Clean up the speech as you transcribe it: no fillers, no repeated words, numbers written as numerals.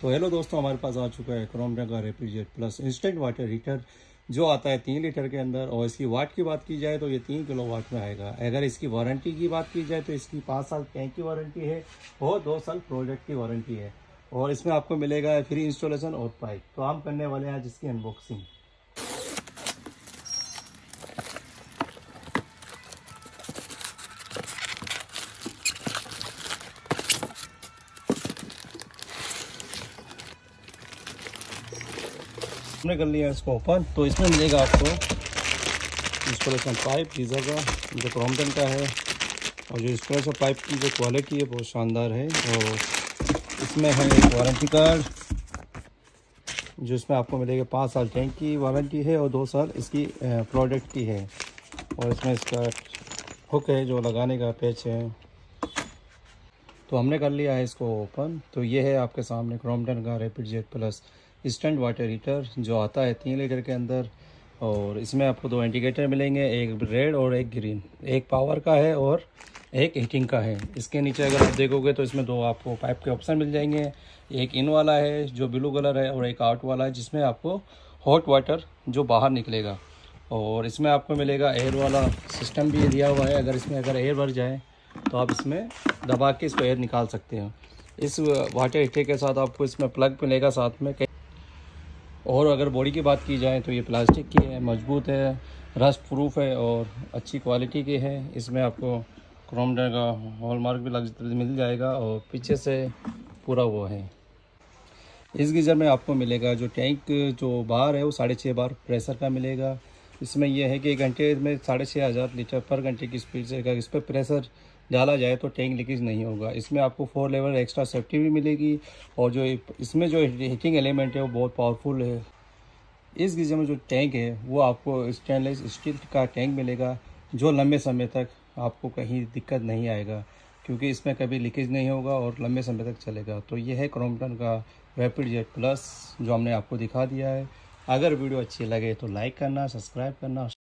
तो हेलो दोस्तों, हमारे पास आ चुका है क्रॉम्पटन का refrigerator plus instant water heater जो आता है 3 लीटर के अंदर। और इसकी वाट की बात की जाए तो ये 3 किलो वाट में आएगा। अगर इसकी वारंटी की बात की जाए तो इसकी 5 साल टैंक की वारंटी है और 2 साल प्रोडक्ट की वारंटी है। और इसमें आपको मिलेगा फ्री इंस्टॉलेशन और पाइप। तो हम करने वाले हैं आज इसकी अनबॉक्सिंग। हमने कर लिया इसको ओपन। तो इसमें मिलेगा आपको इंस्टॉलेशन पाइप गीज़र का जो क्रॉम्पटन का है। और जो इंस्टॉलेशन पाइप की जो क्वालिटी है बहुत शानदार है। और इसमें है एक वारंटी कार्ड जो इसमें आपको मिलेगा 5 साल टैंक की वारंटी है और 2 साल इसकी प्रोडक्ट की है। और इसमें इसका हुक है जो लगाने का पैच है। तो हमने कर लिया है इसको ओपन। तो ये है आपके सामने क्रॉम्पटन का refrigerator plus instant water heater जो आता है 3 लीटर के अंदर। और इसमें आपको 2 इंडिकेटर मिलेंगे, एक रेड और एक ग्रीन। एक पावर का है और एक हीटिंग का है। इसके नीचे अगर आप देखोगे तो इसमें 2 आपको पाइप के ऑप्शन मिल जाएंगे। एक इन वाला है जो ब्लू कलर है और एक आउट वाला है जिसमें आपको हॉट वाटर जो बाहर निकलेगा। और इसमें आपको मिलेगा एयर वाला सिस्टम भी दिया हुआ है। अगर एयर भर जाए तो आप इसमें दबा के इसको एयर निकाल सकते हैं। इस वाटर हीटर के साथ आपको इसमें प्लग मिलेगा साथ में। और अगर बॉडी की बात की जाए तो ये प्लास्टिक की है, मजबूत है, रस्ट प्रूफ है और अच्छी क्वालिटी की है। इसमें आपको क्रॉम्पटन का हॉलमार्क भी मिल जाएगा और पीछे से पूरा वो है। इस गीज़र में आपको मिलेगा जो टैंक जो बाहर है वो 6.5 बार प्रेशर का मिलेगा। इसमें यह है कि 1 घंटे में 6,500 लीटर पर घंटे की स्पीड से अगर इस पर प्रेशर डाला जाए तो टैंक लीकेज नहीं होगा। इसमें आपको 4 लेवल एक्स्ट्रा सेफ्टी भी मिलेगी। और जो इसमें जो हीटिंग एलिमेंट है वो बहुत पावरफुल है। इस गीज़र में जो टैंक है वो आपको स्टेनलेस स्टील का टैंक मिलेगा जो लंबे समय तक आपको कहीं दिक्कत नहीं आएगा, क्योंकि इसमें कभी लीकेज नहीं होगा और लंबे समय तक चलेगा। तो ये है क्रॉम्पटन का रेफ्रिजरेटर प्लस जो हमने आपको दिखा दिया है। अगर वीडियो अच्छी लगे तो लाइक करना, सब्सक्राइब करना।